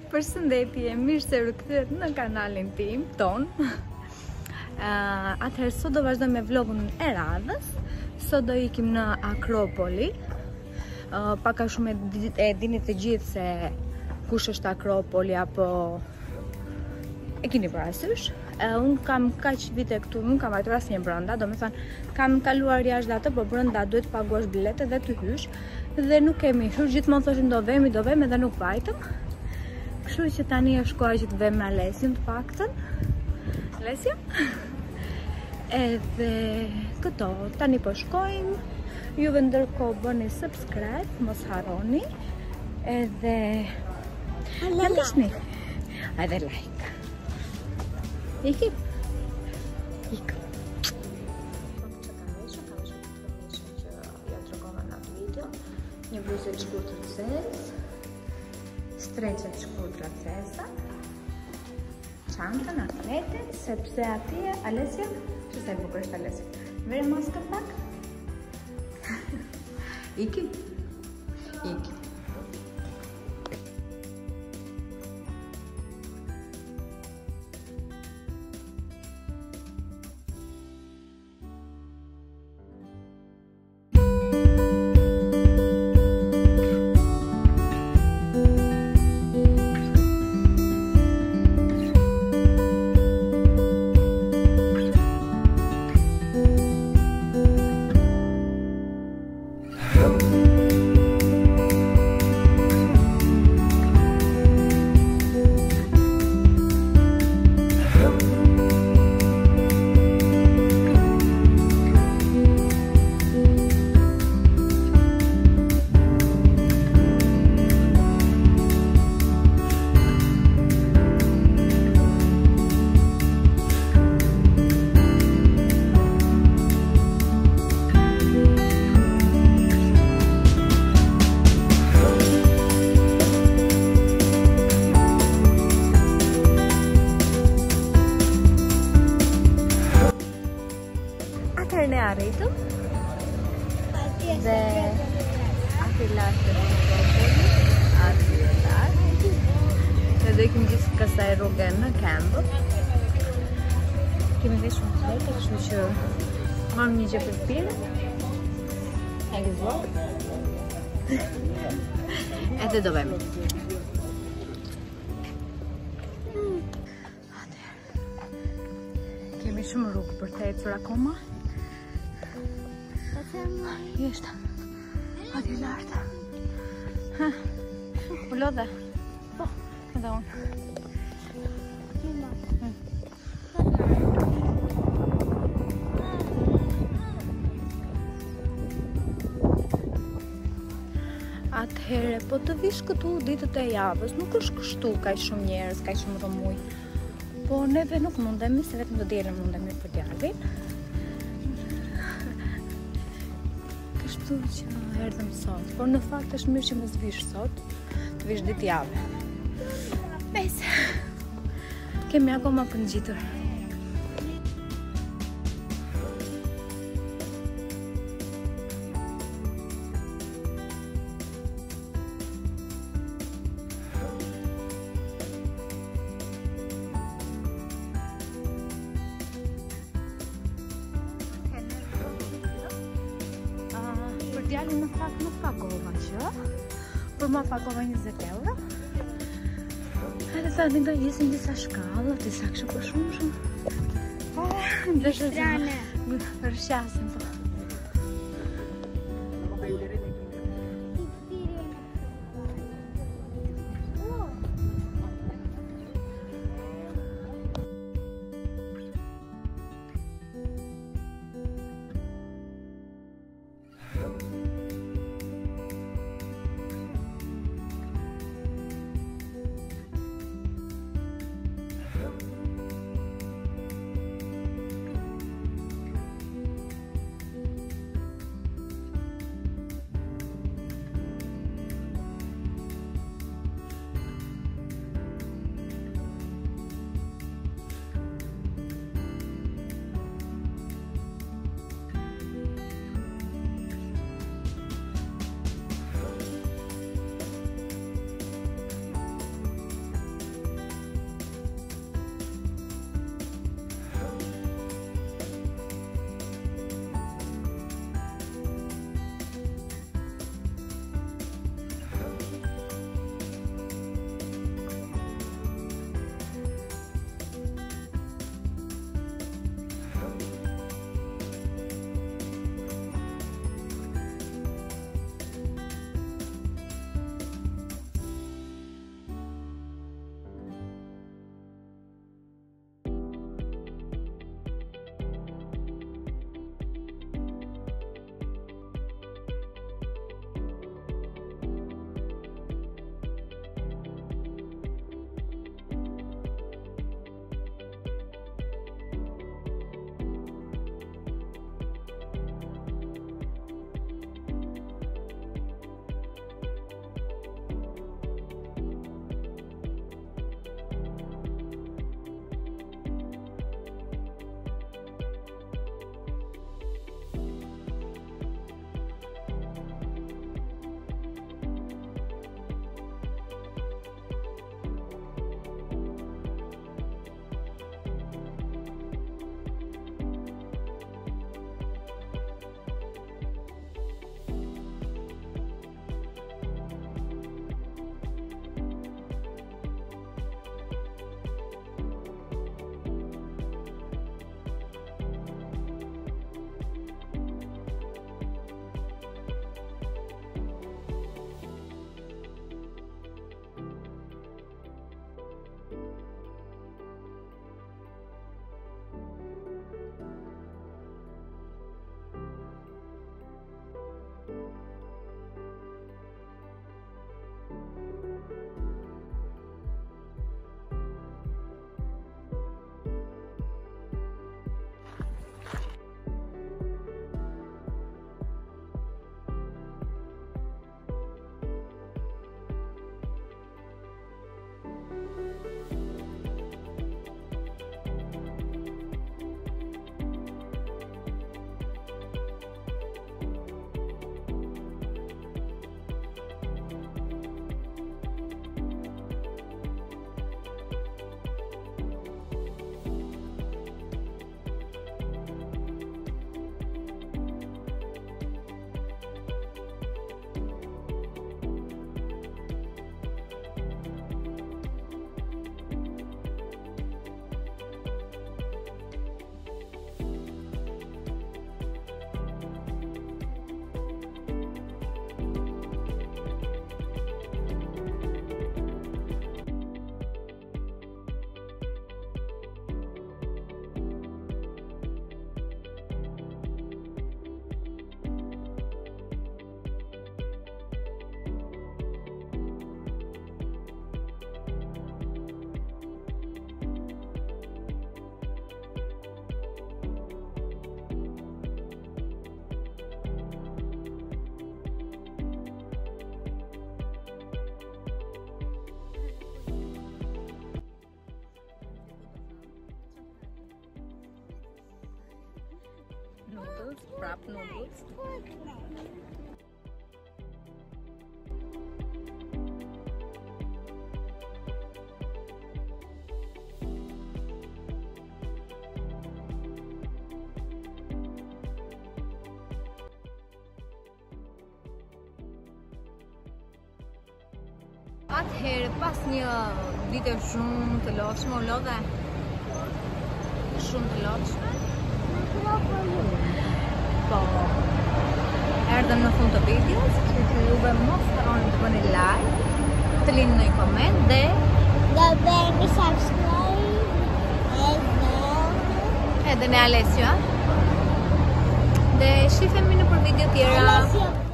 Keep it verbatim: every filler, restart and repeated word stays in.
Përshëndetje, mirë se rikthyer në kanalin tim ton. uh, Atëherë sot do vazhdojmë me vlogun e radhës. Sot do ikim në Akropoli. uh, Paka shumë e, e dini të gjithë se kush është Akropoli apo e keni parasysh. uh, Unë kam kaq vite këtu, nuk kam vajtur asnjë brenda, do me thënë kam kaluar jashtë atë, po brenda duhet të paguash biletë dhe të hysh. Dhe nuk kemi hyrë, gjithmonë thoshim do vemi, do vemi dhe nuk vajtëm. Kështu që tani është koha që të vem me Alesin të paktën. Alesja? Edhe këto, tani po shkojmë. Juve ndërkohë bëni subscribe, mos harroni. Edhe na ndiqni. Edhe like. Iki? Ik. Një bluzë të shkurtër të zezë, streqe të shkurtra të zeza, çantën, atletin, sepse atje Alesja, që sa e bukur është Alesja. Vere maskën pak? Iki? Iki. Ne arritëm dhe ati lartë të Akropoli, ati lartë dhe do ikim gjithë kësaj rrugë në Kembë. Kemi dhe shumë të lete, kështu që marrëm një gjë për pire e gëzvot edhe do vemi. Kemi shumë rrugë për të ecur akoma. Jeshtë, ati lartë. U lodhe? Po, edhe unë. Atëhere, po të vish këtu ditët e javës, nuk është kështu kaq shumë njerëz, kaq shumë rëmuj. Po neve nuk mundemi, se vetëm të dielën mundemi për djalin. Kështu që erdhëm sot, por në fakt është mirë që mos vish sot, të vish ditë javë. Besë, kemi akoma për ngjitur. Djalin në fakt nuk pagova që, por ma pagova njëzet euro. Edhe thani nga jesin disa shkallë, disa kështë për shumë shumë. Dhe shëzane. Rëshasin po. cup noodles. Atëherë pas një dite shumë të lodhshme, u lodhe shumë të lodhshme. Po, erdhëm në fund të videos, kështu që juve mos harroni të bëni like, të lini një koment dhe dhe bëni subscribe edhe edhe në Alessio. Dhe shifemi në për video tjera. Alessio.